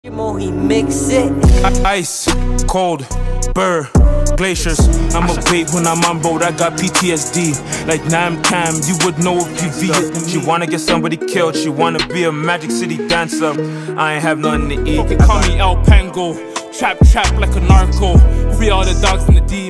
He mix it. Ice, cold, burr, glaciers. I'm a bait when I'm on road, I got PTSD. Like Nam Cam, you would know if you Vietnamese. She wanna get somebody killed, she wanna be a Magic City dancer. I ain't have nothing to eat. They call me El Pango, trap like a narco. Free all the dogs in the D.